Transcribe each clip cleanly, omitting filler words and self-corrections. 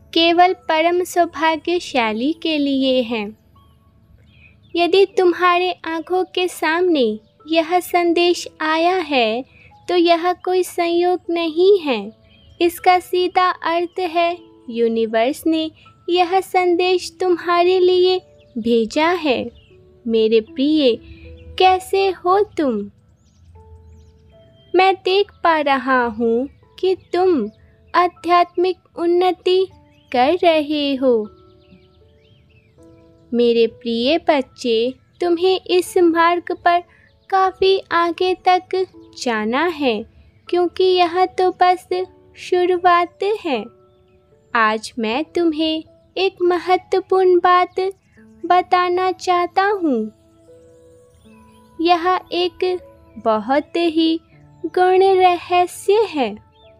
केवल परम सौभाग्यशाली के लिए हैं। यदि तुम्हारे आँखों के सामने यह संदेश आया है तो यह कोई संयोग नहीं है। इसका सीधा अर्थ है यूनिवर्स ने यह संदेश तुम्हारे लिए भेजा है। मेरे प्रिय, कैसे हो तुम? मैं देख पा रहा हूँ कि तुम आध्यात्मिक उन्नति कर रहे हो। मेरे प्रिय बच्चे, तुम्हें इस मार्ग पर काफ़ी आगे तक जाना है, क्योंकि यह तो बस शुरुआत है। आज मैं तुम्हें एक महत्वपूर्ण बात बताना चाहता हूँ। यह एक बहुत ही गूढ़ रहस्य है।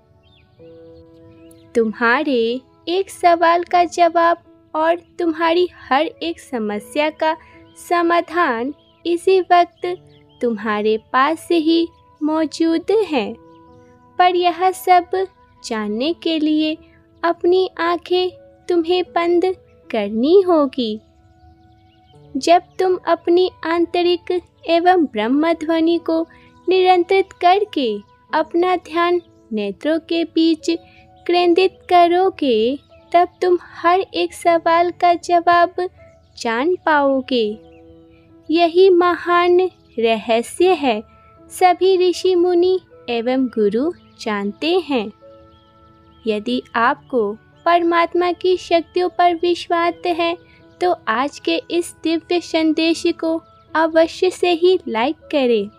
तुम्हारे एक सवाल का जवाब और तुम्हारी हर एक समस्या का समाधान इसी वक्त तुम्हारे पास ही मौजूद है। पर यह सब जानने के लिए अपनी आंखें तुम्हें बंद करनी होगी। जब तुम अपनी आंतरिक एवं ब्रह्म ध्वनि को नियंत्रित करके अपना ध्यान नेत्रों के बीच केंद्रित करोगे, तब तुम हर एक सवाल का जवाब जान पाओगे। यही महान रहस्य है। सभी ऋषि मुनि एवं गुरु जानते हैं। यदि आपको परमात्मा की शक्तियों पर विश्वास है तो आज के इस दिव्य संदेश को अवश्य से ही लाइक करें।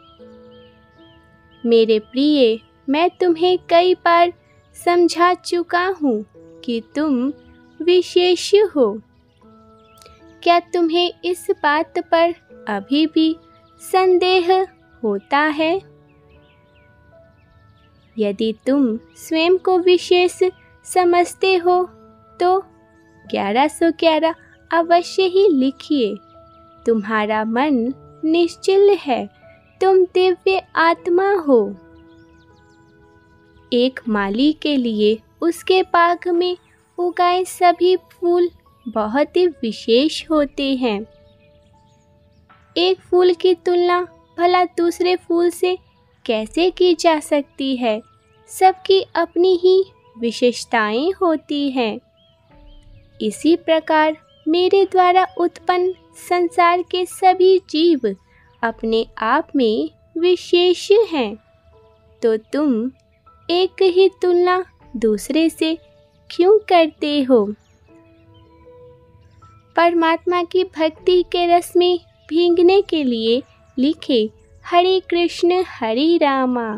मेरे प्रिय, मैं तुम्हें कई बार समझा चुका हूँ कि तुम विशेष हो। क्या तुम्हें इस बात पर अभी भी संदेह होता है? यदि तुम स्वयं को विशेष समझते हो तो 1111 अवश्य ही लिखिए। तुम्हारा मन निश्चल है। तुम दिव्य आत्मा हो। एक माली के लिए उसके बाग में उगाए सभी फूल बहुत ही विशेष होते हैं। एक फूल की तुलना भला दूसरे फूल से कैसे की जा सकती है? सबकी अपनी ही विशेषताएं होती हैं। इसी प्रकार मेरे द्वारा उत्पन्न संसार के सभी जीव अपने आप में विशेष हैं। तो तुम एक ही तुलना दूसरे से क्यों करते हो? परमात्मा की भक्ति के रस में भीगने के लिए लिखे हरे कृष्ण हरे रामा।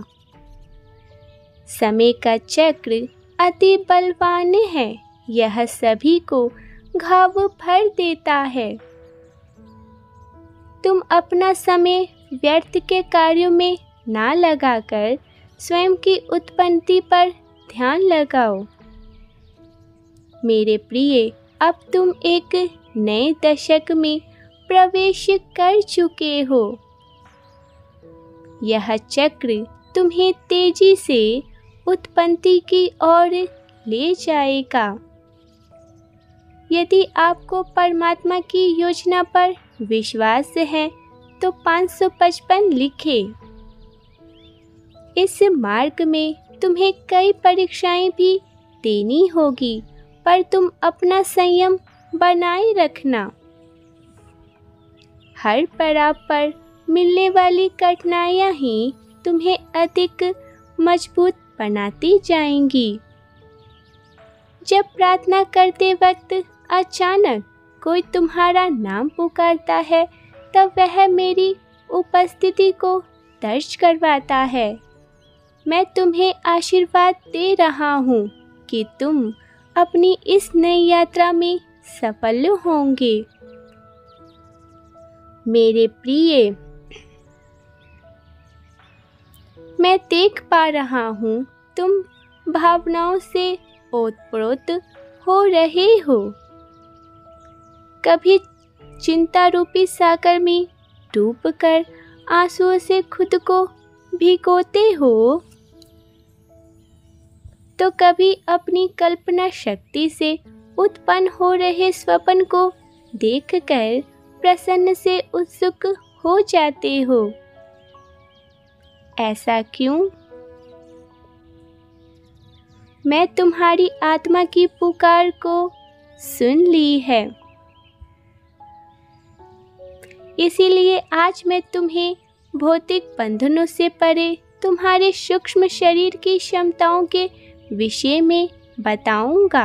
समय का चक्र अति बलवान है। यह सभी को घाव भर देता है। तुम अपना समय व्यर्थ के कार्यों में ना लगाकर स्वयं की उत्पत्ति पर ध्यान लगाओ। मेरे प्रिय, अब तुम एक नए दशक में प्रवेश कर चुके हो। यह चक्र तुम्हें तेजी से उत्पत्ति की ओर ले जाएगा। यदि आपको परमात्मा की योजना पर विश्वास है तो 555 लिखें। इस मार्ग में तुम्हें कई परीक्षाएं भी देनी होगी, पर तुम अपना संयम बनाए रखना। हर पड़ाव पर मिलने वाली कठिनाइयां ही तुम्हें अधिक मजबूत बनाती जाएंगी। जब प्रार्थना करते वक्त अचानक कोई तुम्हारा नाम पुकारता है, तब वह मेरी उपस्थिति को दर्ज करवाता है। मैं तुम्हें आशीर्वाद दे रहा हूँ कि तुम अपनी इस नई यात्रा में सफल होंगे। मेरे प्रिय, मैं देख पा रहा हूँ तुम भावनाओं से ओतप्रोत हो रहे हो। कभी चिंता रूपी सागर में डूबकर आंसुओं से खुद को भिगोते हो, तो कभी अपनी कल्पना शक्ति से उत्पन्न हो रहे स्वप्न को देखकर प्रसन्न से उत्सुक हो जाते हो। ऐसा क्यों? मैं तुम्हारी आत्मा की पुकार को सुन ली है, इसीलिए आज मैं तुम्हें भौतिक बंधनों से परे तुम्हारे सूक्ष्म शरीर की क्षमताओं के विषय में बताऊंगा।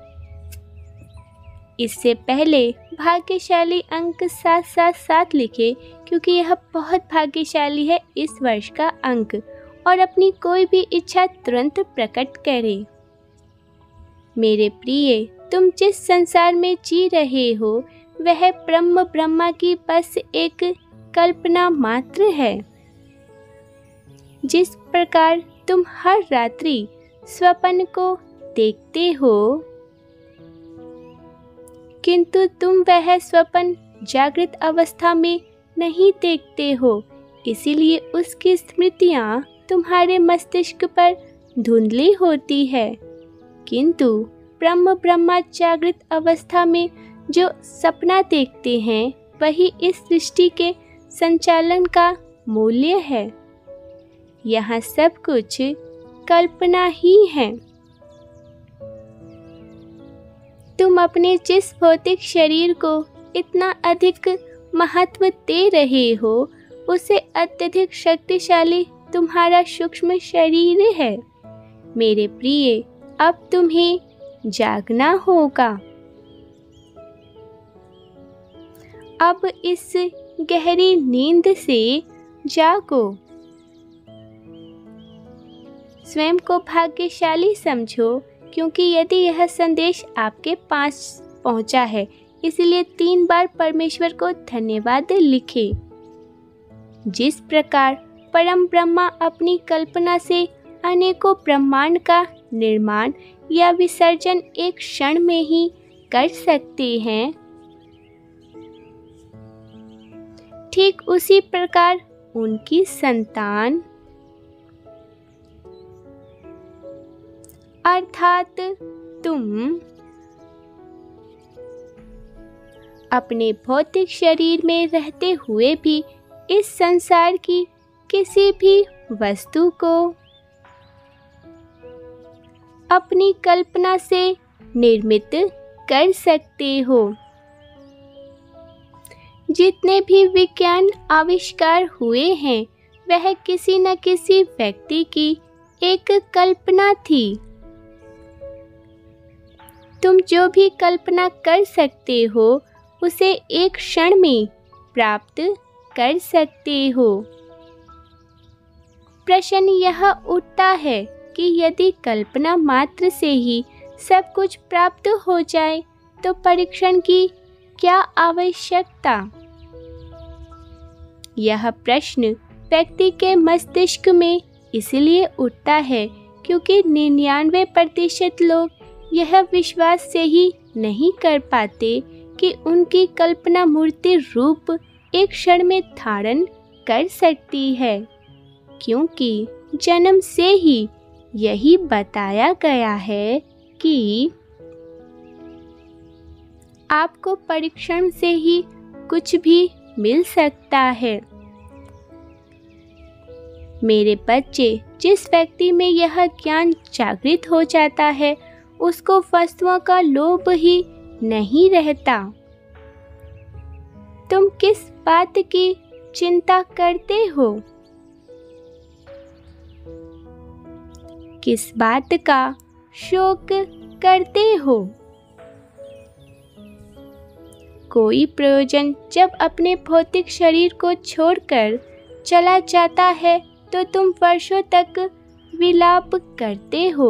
इससे पहले भाग्यशाली अंक 777 लिखे, क्योंकि यह बहुत भाग्यशाली है इस वर्ष का अंक, और अपनी कोई भी इच्छा तुरंत प्रकट करें। मेरे प्रिय, तुम जिस संसार में जी रहे हो वह ब्रह्म ब्रह्मा की बस एक कल्पना मात्र है। जिस प्रकार तुम हर रात्रि स्वप्न को देखते हो, किंतु तुम वह स्वप्न जागृत अवस्था में नहीं देखते हो, इसीलिए उसकी स्मृतियाँ तुम्हारे मस्तिष्क पर धुंधली होती है। किंतु ब्रह्म ब्रह्मा जागृत अवस्था में जो सपना देखते हैं वही इस सृष्टि के संचालन का मूल्य है। यहाँ सब कुछ कल्पना ही है। तुम अपने जिस भौतिक शरीर को इतना अधिक महत्व दे रहे हो, उसे अत्यधिक शक्तिशाली तुम्हारा सूक्ष्म शरीर है। मेरे प्रिय, अब तुम्हें जागना होगा। अब इस गहरी नींद से जागो। स्वयं को भाग्यशाली समझो, क्योंकि यदि यह संदेश आपके पास पहुंचा है, इसलिए 3 बार परमेश्वर को धन्यवाद लिखे। जिस प्रकार परम ब्रह्मा अपनी कल्पना से अनेकों ब्रह्मांड का निर्माण या विसर्जन एक क्षण में ही कर सकते हैं, ठीक उसी प्रकार उनकी संतान अर्थात तुम अपने भौतिक शरीर में रहते हुए भी इस संसार की किसी भी वस्तु को अपनी कल्पना से निर्मित कर सकते हो। जितने भी विज्ञान आविष्कार हुए हैं वह किसी न किसी व्यक्ति की एक कल्पना थी। तुम जो भी कल्पना कर सकते हो उसे एक क्षण में प्राप्त कर सकते हो। प्रश्न यह उठता है कि यदि कल्पना मात्र से ही सब कुछ प्राप्त हो जाए तो परीक्षण की क्या आवश्यकता? यह प्रश्न व्यक्ति के मस्तिष्क में इसलिए उठता है क्योंकि 99% लोग यह विश्वास से ही नहीं कर पाते कि उनकी कल्पना मूर्ति रूप एक क्षण में धारण कर सकती है, क्योंकि जन्म से ही यही बताया गया है कि आपको परीक्षण से ही कुछ भी मिल सकता है। मेरे बच्चे, जिस व्यक्ति में यह ज्ञान जागृत हो जाता है उसको वस्तुओं का लोभ ही नहीं रहता। तुम किस बात की चिंता करते हो? किस बात का शोक करते हो? कोई प्रयोजन जब अपने भौतिक शरीर को छोड़कर चला जाता है तो तुम वर्षों तक विलाप करते हो।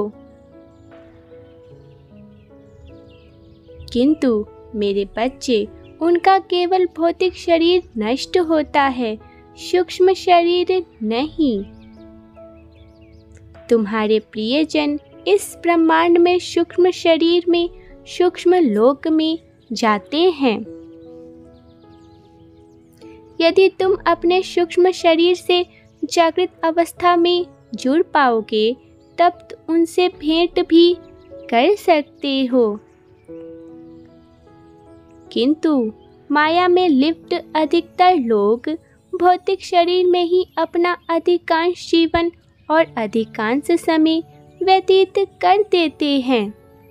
किंतु मेरे बच्चे, उनका केवल भौतिक शरीर नष्ट होता है, सूक्ष्म शरीर नहीं। तुम्हारे प्रियजन इस ब्रह्मांड में सूक्ष्म शरीर में सूक्ष्म लोक में जाते हैं। यदि तुम अपने सूक्ष्म शरीर से जागृत अवस्था में जुड़ पाओगे तब उनसे भेंट भी कर सकते हो। किंतु माया में लिप्त अधिकतर लोग भौतिक शरीर में ही अपना अधिकांश जीवन और अधिकांश समय व्यतीत कर देते हैं।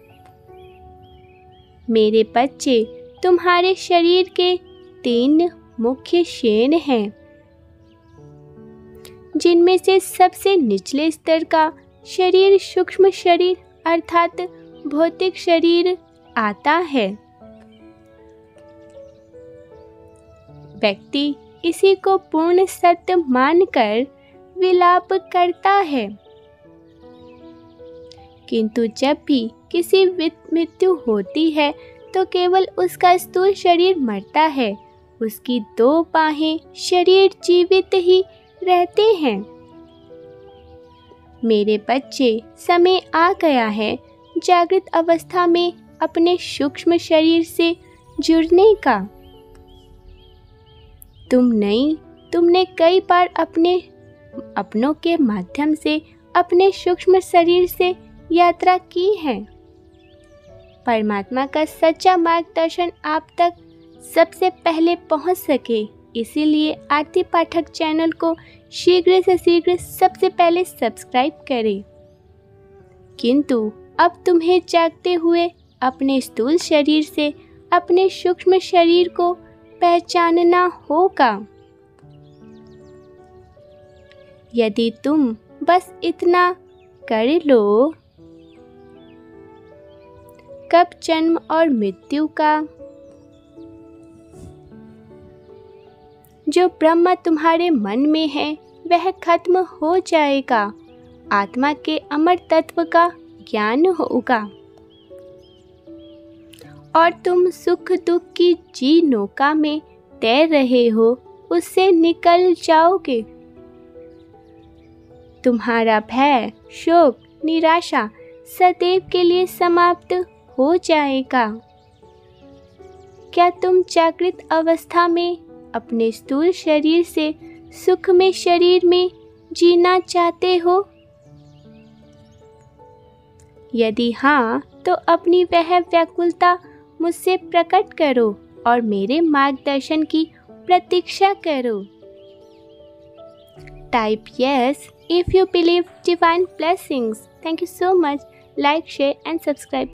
मेरे बच्चे, तुम्हारे शरीर के 3 मुख्य श्रेणी हैं, जिनमें से सबसे निचले स्तर का शरीर सूक्ष्म शरीर अर्थात भौतिक शरीर आता है। व्यक्ति इसी को पूर्ण सत्य मानकर विलाप करता है, किंतु जब भी किसी मृत्यु होती है तो केवल उसका स्थूल शरीर मरता है, उसकी 2 बाहें शरीर जीवित ही रहते हैं। मेरे बच्चे, समय आ गया है जागृत अवस्था में अपने सूक्ष्म शरीर से जुड़ने का। तुमने कई बार अपनों के माध्यम से अपने सूक्ष्म शरीर से यात्रा की है। परमात्मा का सच्चा मार्गदर्शन आप तक सबसे पहले पहुंच सके, इसीलिए आरती पाठक चैनल को शीघ्र से शीघ्र सबसे पहले सब्सक्राइब करें। किंतु अब तुम्हें जागते हुए अपने स्थूल शरीर से अपने सूक्ष्म शरीर को पहचानना होगा। यदि तुम बस इतना कर लो, कब जन्म और मृत्यु का जो ब्रह्म तुम्हारे मन में है वह खत्म हो जाएगा। आत्मा के अमर तत्व का ज्ञान होगा और तुम सुख दुख की जी नौका में तैर रहे हो, उससे निकल जाओगे। तुम्हारा भय, शोक, निराशा सदैव के लिए समाप्त हो जाएगा। क्या तुम जागृत अवस्था में अपने स्थूल शरीर से सुख में शरीर में जीना चाहते हो? यदि हाँ, तो अपनी वह व्याकुलता मुझसे प्रकट करो और मेरे मार्गदर्शन की प्रतीक्षा करो। Type yes if you believe divine blessings. Thank you so much. Like, share and subscribe.